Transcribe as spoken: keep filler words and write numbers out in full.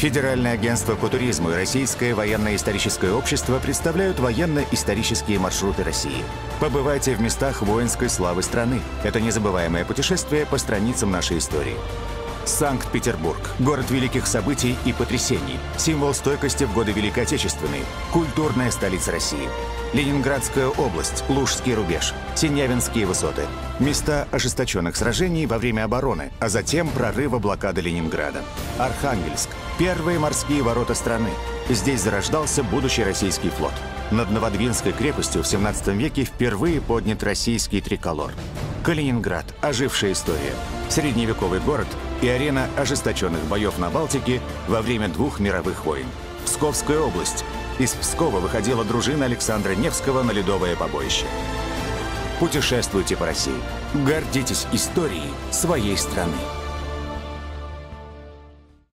Федеральное агентство по туризму и Российское военно-историческое общество представляют военно-исторические маршруты России. Побывайте в местах воинской славы страны. Это незабываемое путешествие по страницам нашей истории. Санкт-Петербург – город великих событий и потрясений, символ стойкости в годы Великой Отечественной, культурная столица России. Ленинградская область, Лужский рубеж, Синявинские высоты, места ожесточенных сражений во время обороны, а затем прорыва блокады Ленинграда. Архангельск – первые морские ворота страны. Здесь зарождался будущий российский флот. Над Новодвинской крепостью в семнадцатом веке впервые поднят российский триколор. Калининград – ожившая история. Средневековый город и арена ожесточенных боев на Балтике во время двух мировых войн. Псковская область. Из Пскова выходила дружина Александра Невского на ледовое побоище. Путешествуйте по России. Гордитесь историей своей страны.